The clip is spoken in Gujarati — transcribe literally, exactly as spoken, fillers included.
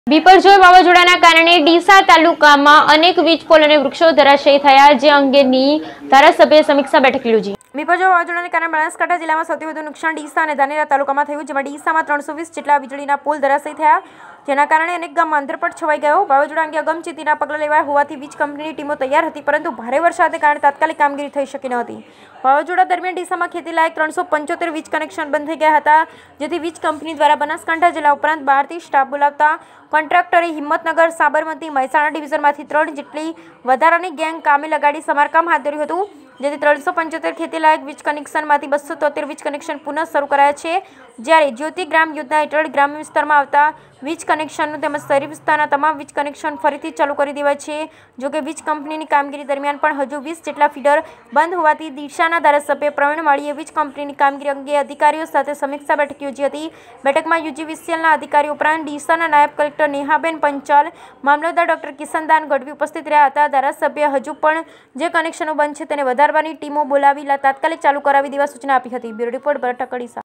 બીપરજોય વાવાઝોડાના કારણે ડીસા તાલુકામાં અનેક વીજ પોલ અને વૃક્ષો ધરાશાયી થયા, જે અંગેની ધારાસભ્યએ સમીક્ષા બેઠક યોજી। બીપરજોય વાવાઝોડાને કારણે બનાસકાંઠા જિલ્લામાં સૌથી વધુ નુકસાન ડીસા અને ધાનેરા તાલુકામાં થયું, જેમાં ડીસામાં ત્રણસો વીસ જેટલા વીજળીના પોલ ધરાશાયી થયા, જેના કારણે અનેક ગામમાં અંધરપટ છવાઈ ગયો। વાવાઝોડા અંગે અગમચેતીના પગલાં લેવાયા હોવાથી વીજ કંપનીની ટીમો તૈયાર હતી, પરંતુ ભારે વરસાદને કારણે તાત્કાલિક કામગીરી થઈ શકી ન હતી। વાવાઝોડા દરમિયાન ડીસામાં ખેતી લાયક ત્રણસો પંચોતેર વીજ કનેક્શન બંધ થઈ ગયા હતા, જેથી વીજ કંપની દ્વારા બનાસકાંઠા જિલ્લા ઉપરાંત બહારથી સ્ટાફ બોલાવતા કોન્ટ્રાક્ટરે હિંમતનગર, સાબરમતી, મહેસાણા ડિવિઝનમાંથી ત્રણ જેટલી વધારાની ગેંગ કામે લગાડી સમારકામ હાથ ધર્યું હતું, જેથી ત્રણસો પંચોતેર ખેતીલાયક વીજ કનેક્શનમાંથી બસો તોતેર વીજ કનેક્શન પુનઃ શરૂ કરાયા છે, જ્યારે જ્યોતિ ગ્રામ યોજના હેઠળ ગ્રામ્ય વિસ્તારમાં આવતા વીજ કનેક્શનનું તેમજ શહેરી વિસ્તારના તમામ વીજ કનેક્શન ફરીથી ચાલુ કરી દેવાય છે। જોકે વીજ કંપનીની કામગીરી દરમિયાન પણ હજુ વીસ જેટલા ફીડર બંધ હોવાથી ડીસાના ધારાસભ્ય પ્રવીણ માળીએ વીજ કંપનીની કામગીરી અંગે અધિકારીઓ સાથે સમીક્ષા બેઠક યોજી હતી। બેઠકમાં યુજીવીસીએલના અધિકારીઓ ઉપરાંત ડીસાના નાયબ કલેક્ટર નેહાબેન પંચાલ, મામલતદાર ડોક્ટર કિશનદાન ગઢવી ઉપસ્થિત રહ્યા હતા। ધારાસભ્ય હજુ પણ જે કનેક્શનો બંધ છે તેને વધારવાની ટીમો બોલાવી તાત્કાલિક ચાલુ કરાવી દેવા સૂચના આપી હતી। Bureau report, Bharat Thakkar, Deesa.